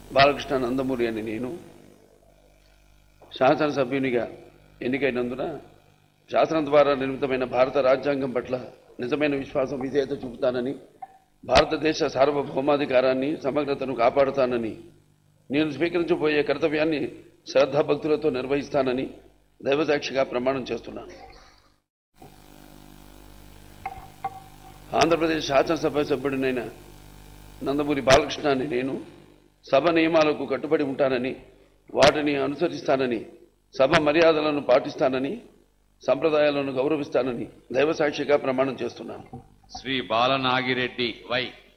బాలకృష్ణ నందమూరి అని నేను శాసనసభ్యునిగా ఎన్నికైనందున శాసనం ద్వారా నిర్మితమైన భారత రాజ్యాంగం పట్ల నిజమైన విశ్వాసం విధేయత చూపుతానని, భారతదేశ సార్వభౌమాధికారాన్ని సమగ్రతను కాపాడుతానని, నేను స్వీకరించబోయే కర్తవ్యాన్ని శ్రద్ధాభక్తులతో నిర్వహిస్తానని దైవసాక్షిగా ప్రమాణం చేస్తున్నాను. ఆంధ్రప్రదేశ్ శాసనసభ సభ్యుడినైన నందమూరి బాలకృష్ణ అని నేను సభ నియమాలకు కట్టుబడి ఉంటానని, వాటిని అనుసరిస్తానని, సభ మర్యాదలను పాటిస్తానని, సంప్రదాయాలను గౌరవిస్తానని దైవసాక్షిగా ప్రమాణం చేస్తున్నాను. శ్రీ బాలనాగిరెడ్డి వై.